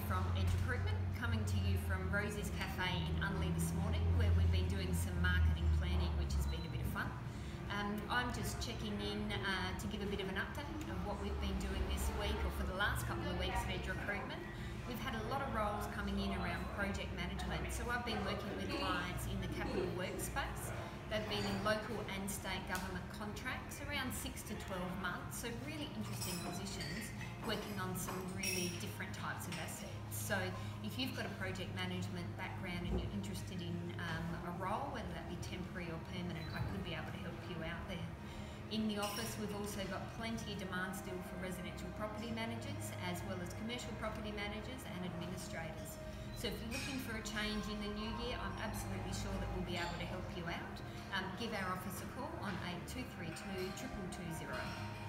from Edge Recruitment, coming to you from Rosie's Cafe in Unley this morning, where we've been doing some marketing planning, which has been a bit of fun. I'm just checking in to give a bit of an update of what we've been doing this week, or for the last couple of weeks at Edge Recruitment. We've had a lot of roles coming in around project management, so I've been working with clients in the capital workspace. They've been in local and state government contracts, around 6 to 12 months, so really interesting positions, working on some really different types of assets. So if you've got a project management background and you're interested in a role, whether that be temporary or permanent, I could be able to help you out there. In the office, we've also got plenty of demand still for residential property managers, as well as commercial property managers and administrators. So if you're looking for a change in the new year, I'm absolutely sure that we'll be able to help you out. Give our office a call on 8232 2220.